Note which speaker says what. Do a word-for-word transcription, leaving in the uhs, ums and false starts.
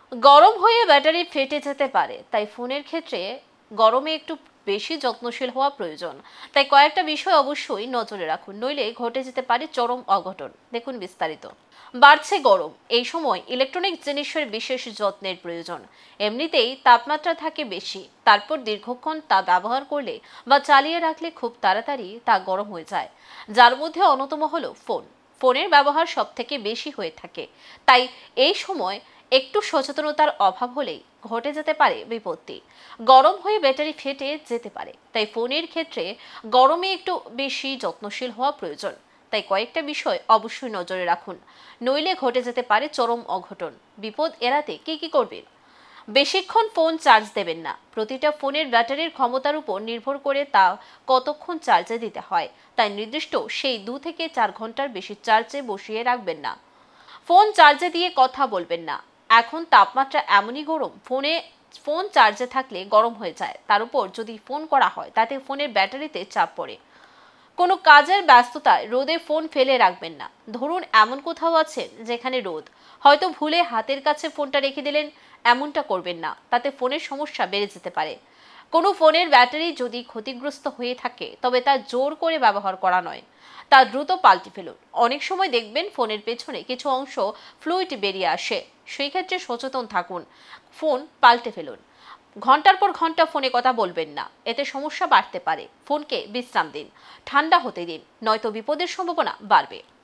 Speaker 1: গরম হয়ে ব্যাটারি ফেটে যেতে পারে, তাই ফোনের ক্ষেত্রে গরমে একটু বেশি যত্নশীল হওয়া প্রয়োজন। তাই কয়েকটা বিষয় অবশ্যই নজরে রাখুন, নইলে ঘটে যেতে পারে চরম অঘটন। দেখুন বিস্তারিত। বাড়ছে গরম, এই সময় ইলেকট্রনিক জিনিসের বিশেষ যত্নের প্রয়োজন। এমনিতেই তাপমাত্রা থাকে বেশি, তারপর দীর্ঘক্ষণ তা ব্যবহার করলে বা চালিয়ে রাখলে খুব তাড়াতাড়ি তা গরম হয়ে যায়। যার মধ্যে অন্যতম হলো ফোন। ফোনের ব্যবহার সব থেকে বেশি হয়ে থাকে, তাই এই সময় একটু সচেতনতার অভাব হলেই ঘটে যেতে পারে বিপত্তি। গরম হয়ে ব্যাটারি ফেটে যেতে পারে, তাই ফোনের ক্ষেত্রে গরমে একটু বেশি যত্নশীল হওয়া প্রয়োজন। তাই কয়েকটা বিষয় অবশ্যই নজরে রাখুন, নইলে ঘটে যেতে পারে চরম অঘটন। বিপদ এড়াতে কি কি করবেন? বেশিক্ষণ ফোন চার্জ দেবেন না। প্রতিটা ফোনের ব্যাটারির ক্ষমতার উপর নির্ভর করে তা কতক্ষণ চার্জে দিতে হয়, তাই নির্দিষ্ট সেই দু থেকে চার ঘন্টার বেশি চার্জে বসিয়ে রাখবেন না। ফোন চার্জে দিয়ে কথা বলবেন না। এখন তাপমাত্রা এমনই গরম, ফোনে ফোন চার্জে থাকলে গরম হয়ে যায়, তার উপর যদি ফোন করা হয় তাতে ফোনের ব্যাটারিতে চাপ পড়ে। কোনো কাজের ব্যস্ততায় রোদে ফোন ফেলে রাখবেন না। ধরুন এমন কোথাও আছেন যেখানে রোদ, হয়তো ভুলে হাতের কাছে ফোনটা রেখে দিলেন, এমনটা করবেন না, তাতে ফোনের সমস্যা বেড়ে যেতে পারে। কোনো ফোনের ব্যাটারি যদি ক্ষতিগ্রস্ত হয়ে থাকে তবে তা জোর করে ব্যবহার করা নয়, তা দ্রুত পাল্টে ফেলুন। অনেক সময় দেখবেন ফোনের পেছনে কিছু অংশ ফ্লুইড বেরিয়ে আসে, সেই ক্ষেত্রে সচেতন থাকুন, ফোন পাল্টে ফেলুন। ঘন্টার পর ঘন্টা ফোনে কথা বলবেন না, এতে সমস্যা বাড়তে পারে। ফোনকে বিশ্রাম দিন, ঠান্ডা হতে দিন, নয়তো বিপদের সম্ভাবনা বাড়বে।